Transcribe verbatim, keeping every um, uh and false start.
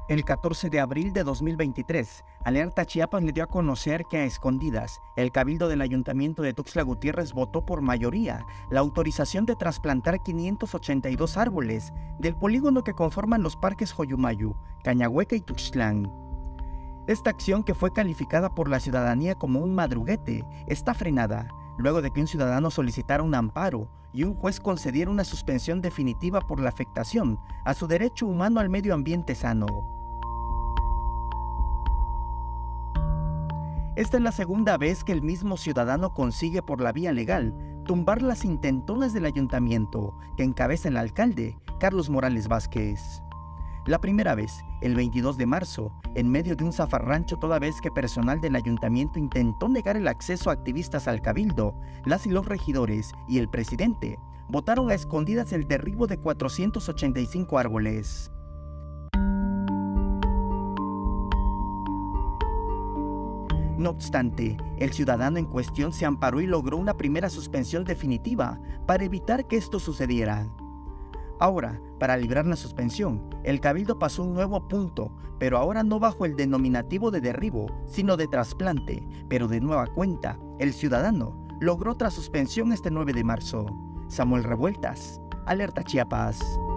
El catorce de abril de dos mil veintitrés, Alerta Chiapas le dio a conocer que a escondidas, el Cabildo del Ayuntamiento de Tuxtla Gutiérrez votó por mayoría la autorización de trasplantar quinientos ochenta y dos árboles del polígono que conforman los parques Joyumayu, Cañahueca y Tuxtlán. Esta acción, que fue calificada por la ciudadanía como un madruguete, está frenada luego de que un ciudadano solicitara un amparo y un juez concediera una suspensión definitiva por la afectación a su derecho humano al medio ambiente sano. Esta es la segunda vez que el mismo ciudadano consigue por la vía legal tumbar las intentonas del ayuntamiento que encabeza el alcalde Carlos Morales Vázquez. La primera vez, el veintidós de marzo, en medio de un zafarrancho toda vez que personal del ayuntamiento intentó negar el acceso a activistas al cabildo, las y los regidores y el presidente votaron a escondidas el derribo de cuatrocientos ochenta y cinco árboles. No obstante, el ciudadano en cuestión se amparó y logró una primera suspensión definitiva para evitar que esto sucediera. Ahora, para librar la suspensión, el Cabildo pasó un nuevo punto, pero ahora no bajo el denominativo de derribo, sino de trasplante, pero de nueva cuenta, el ciudadano logró otra suspensión este nueve de marzo. Samuel Revueltas, Alerta Chiapas.